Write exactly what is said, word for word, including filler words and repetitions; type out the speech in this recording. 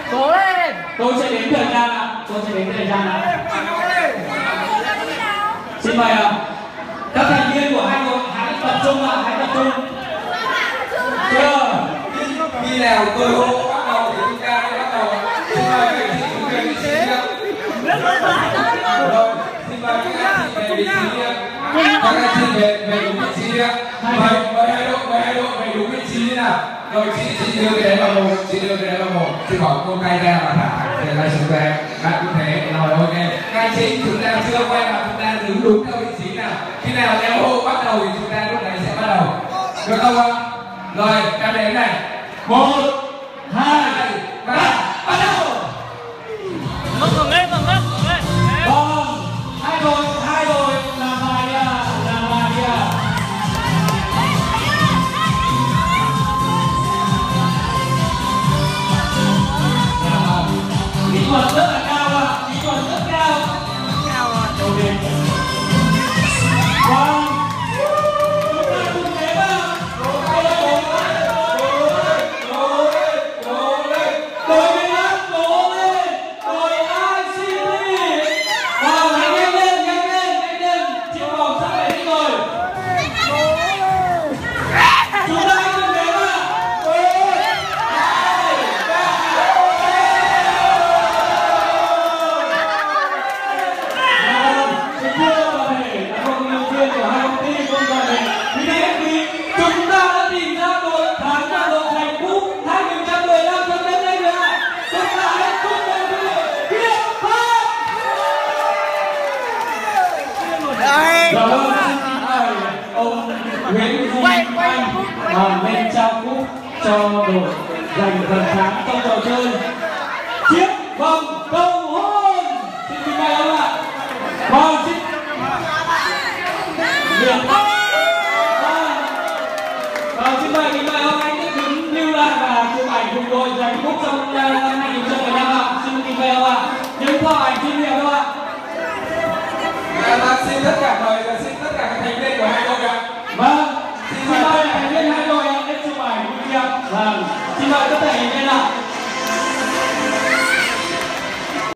Cố lên. Tôi sẽ đếm thời gian ạ. Tôi sẽ đếm thời gian ạ. Xin mời ạ. Các thành viên của hai đội hãy tập trung ạ, hãy tập trung. Chưa? Khi nào tôi hô bắt đầu thì chúng ta sẽ bắt đầu. Xin mời các anh chị về vị trí ạ. Rồi, xin mời các anh chị về vị trí ạ. Các anh chị về về đúng vị trí ạ. Mời mời hai đội, mời hai đội về đúng vị trí như nào. Rồi chị chị đưa cái đấy vào một, chị đưa cái đấy vào một. Chị bỏ cô tay ra và thả để lại xuống về. Bạn cũng thế. Rồi ok. Các anh chị chúng ta chưa quay vào, chúng ta đứng đúng theo vị trí nào. Khi nào em hô bắt đầu thì chúng ta lúc đấy sẽ bắt đầu. Được không ạ? Rồi, em đến này. Một, hai, ba, bắt đầu. Ngưng ngưng lên, ngưng lên, ngưng lên. Vâng, hai đội, hai đội làm bài đi ạ, làm bài đi ạ. Kỹ thuật rất là cao ạ, kỹ thuật rất cao. Cao rồi. Ok. Vâng. Chúng ta cùng đếm ạ. Đổ lên, đổ lên, đổ lên, đổ lên, đổ lên, đổ ai xê tê. Vào, nhanh lên, nhanh lên, nhanh lên. Chiếc vòng sắp đến đi rồi. Chúng ta cùng đếm ạ. Một, hai, ba, kính thưa toàn thể cán bộ nhân viên của hai công ty công đoàn mình, thì đây thì chúng ta đã tìm ra đội thắng và đội thành cúp hai nghìn không trăm mười lăm cho đến đây rồi ạ. Chúng ta hãy cùng đến với Hiệp Pháp. Dạ vâng, xin kính mời ông Nguyễn Duy Anh à, lên trao cúp cho đội giành phần thắng trong trò chơi chiếc vòng cầu hôn. Xin kính mời ông ạ. Vâng, xin Hiệp Pháp. Vâng, xin mời kính mời ông anh sẽ đứng lưu lại và chụp ảnh cùng đội giành cúp trong năm hai nghìn không trăm mười lăm ạ. Xin kính mời ông ạ. Những photo ảnh chuyên nghiệp không ạ? Và xin tất cả mời và xin tất cả các thành viên của hai đội ạ. Vâng, xin mời thành viên hai đội ạ đến chụp ảnh cùng nhau. Vâng, xin mời tất cả thành viên ạ.